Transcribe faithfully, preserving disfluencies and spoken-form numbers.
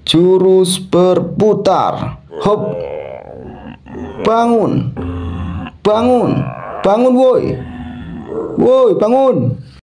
Jurus berputar. Hop. Bangun. Bangun. Bangun woi. Woi, bangun.